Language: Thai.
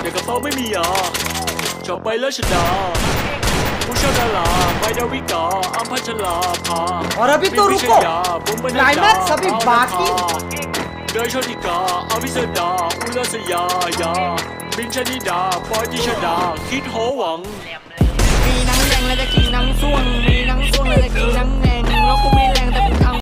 แต่กระเป๋าไม่มียาชอบไปแล้วชนะผู้ชนะลาไปดาวิกาอัมพัชลาภา और अभी तो रुको क्लाइमैक्स अभी बाकी เดยชนิกาอวิสดาอุลสยายาบินชนิดาปอยติชดาคิดโหวังมีหนังแดงแล้วจะกินหนังส่วงมีหนังส่วงแล้วจะกินหนังแดงแล้วกูไม่แรงแต่กูทำ